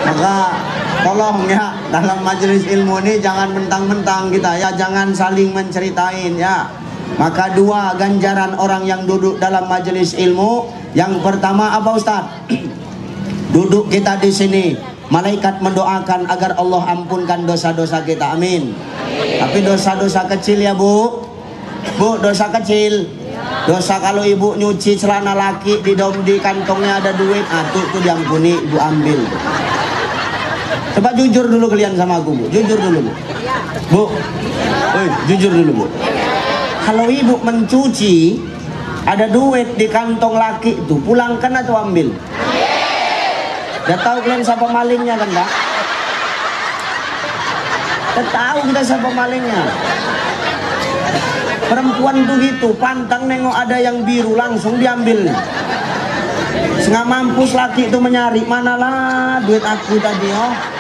Maka tolong ya, dalam majelis ilmu ini jangan mentang-mentang kita ya, jangan saling menceritain ya. Maka dua ganjaran orang yang duduk dalam majelis ilmu. Yang pertama apa Ustaz? Duduk kita di sini, malaikat mendoakan agar Allah ampunkan dosa-dosa kita, amin. Tapi dosa-dosa kecil ya Bu. Bu, dosa kecil. Dosa kalau ibu nyuci celana laki di kantongnya ada duit, tuh diampuni, ibu ambil. Coba jujur dulu kalian sama aku Bu, jujur dulu Bu. Bu, jujur dulu Bu. Kalau ibu mencuci ada duit di kantong laki itu, pulangkan atau ambil? Udah tahu kalian siapa malingnya kan Kak? Udah tahu kita siapa malingnya. Perempuan tuh gitu, pantang nengok ada yang biru langsung diambil. Setengah mampus laki itu menyari, manalah duit aku tadi oh.